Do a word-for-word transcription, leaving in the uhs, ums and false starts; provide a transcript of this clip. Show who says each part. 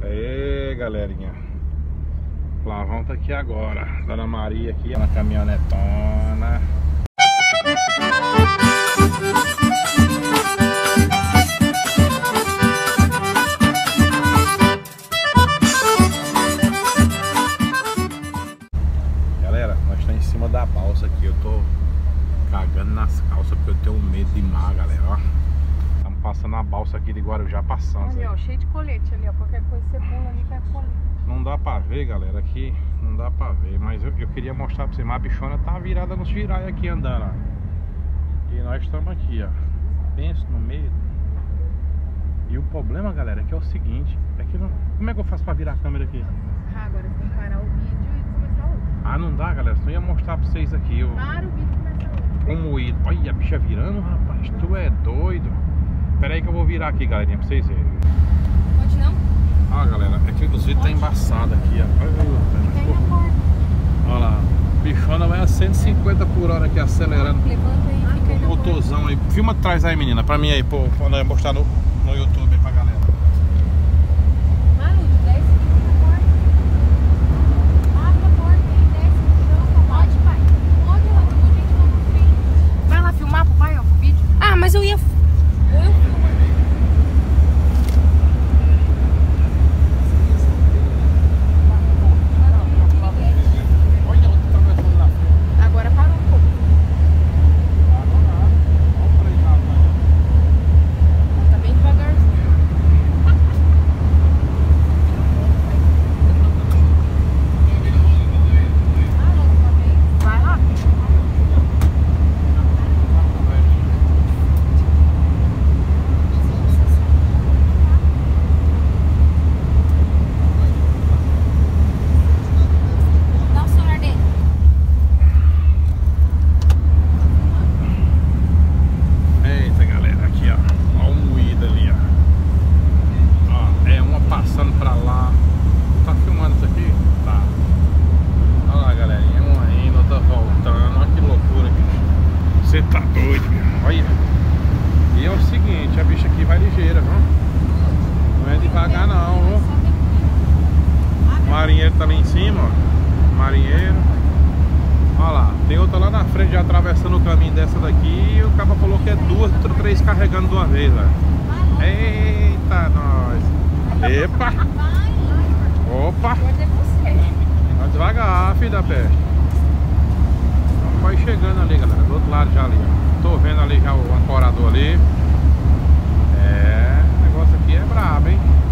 Speaker 1: Aê, galerinha. Flavão tá aqui agora. Dona Maria aqui na caminhonetona. Galera, nós estamos em cima da balsa aqui. Eu tô cagando nas calças porque eu tenho medo de mar, galera, ó. Estamos passando a balsa aqui de Guarujá, passando.
Speaker 2: Olha, ó, cheio de colete ali, ó. Qualquer coisa você pula ali, pega colete.
Speaker 1: Não dá pra ver, galera, aqui não dá pra ver, mas eu, eu queria mostrar pra vocês, mas a bichona tá virada nos girais aqui andando, ó. E nós estamos aqui, ó. Penso no meio. E o problema, galera, é que é o seguinte, é que não... Como é que eu faço pra virar a câmera aqui?
Speaker 2: Ah, agora você tem que parar o vídeo e começar outro.
Speaker 1: Ah, não dá, galera, senão eu ia mostrar pra vocês aqui, ó.
Speaker 2: Para o vídeo e começa outro.
Speaker 1: Como ir. Olha a bicha virando, rapaz, tu é doido. Pera aí que eu vou virar aqui, galerinha, pra vocês verem.
Speaker 2: Pode não?
Speaker 1: Ah, galera, é que os vídeos tá embaçado aqui, ó.
Speaker 2: Tem na porta.
Speaker 1: Olha lá, bichona vai a cento e cinquenta por hora aqui acelerando.
Speaker 2: Levanta aí e fica aí na porta.
Speaker 1: Motorzão aí. Filma atrás aí, menina, pra mim aí, pô, quando eu mostrar no, no YouTube aí pra galera.
Speaker 2: Malu, desce aqui na porta. Abre a porta aí, desce no chão. Pode, pai. Pode, ela tem gente lá na frente. Vai lá filmar pro pai, ó, pro vídeo. Ah, mas eu ia... Eu filmo. Agora parou um pouco. Tá bem devagarzinho. Ah, logo uma vez. Vai rápido. Dá o celular dele.
Speaker 1: Eita, galera, aqui, ó. Ó o moído ali, ó. Ó, é uma passando pra lá. Tá filmando isso aqui? Tá. Olha lá, galerinha, uma indo, outra voltando. Olha que loucura, bicho. Você tá doido, meu. Olha. E é o seguinte, a bicha aqui vai ligeira, viu? Não é devagar não, viu? O marinheiro tá ali em cima, ó. Marinheiro. Olha lá, tem outra lá na frente já atravessando o caminho dessa daqui. E o cara falou que é duas, três carregando de uma vez, velho. Eita, nós. Epa! Opa! Vai devagar, filho da peste. Então vai chegando ali, galera. Do outro lado já ali, ó. Tô vendo ali já o ancorador ali. É, o negócio aqui é brabo, hein?